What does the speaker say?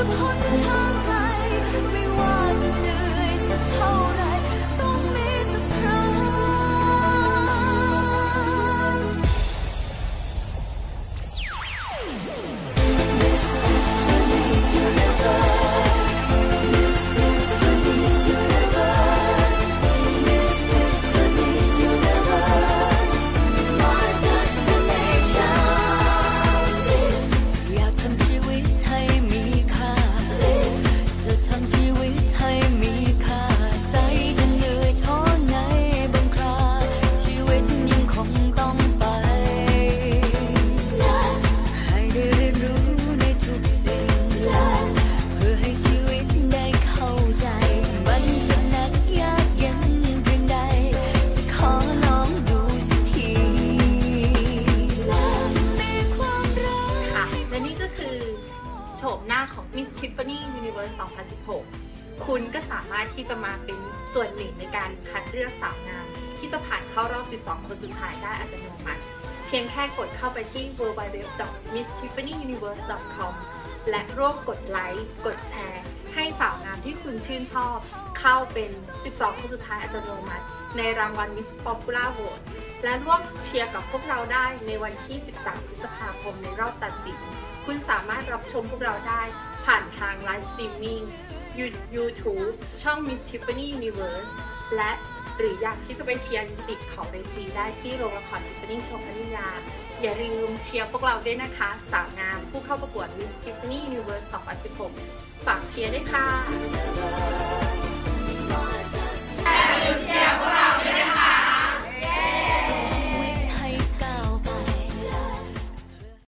โฉมหน้าของ Miss Tiffany Universe 2016 คุณก็สามารถที่จะมาเป็นส่วนหนึ่งในการคัดเลือกสาวงามที่จะผ่านเข้ารอบ 12 คนสุดท้ายได้อัตโนมัติเพียงแค่กดเข้าไปที่ www.misstiffanyuniverse.com และร่วมกดไลค์กดแชร์ให้สาวงามที่คุณชื่นชอบเข้าเป็น 12 คนสุดท้ายอัตโนมัติในรางวัล Miss Popular Vote และร่วมเชียร์กับพวกเราได้ในวันที่ 13 พฤษภาคมในรอบตัดสินคุณสามารถรับชมพวกเราได้ผ่านทางไลฟ์สตรีมมิ่ง YouTube ช่อง Miss Tiffany Universe และหรืออยากที่จะไปเชียร์ลิปสติกของเวทีได้ที่โรงละคร Tiffany โชว์พัทยาอย่าลืมเชียร์พวกเราด้วยนะคะสาวงามผู้เข้าประกวด Miss Tiffany Universe 2016 ฝากเชียร์ด้วยค่ะ